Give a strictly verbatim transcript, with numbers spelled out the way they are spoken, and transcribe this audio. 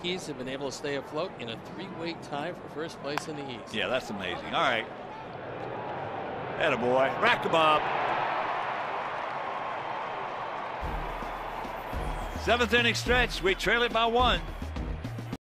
Yankees have been able to stay afloat in a three-way tie for first place in the East. Yeah, that's amazing. All right. Attaboy. Rack him up. Seventh inning stretch. We trail it by one.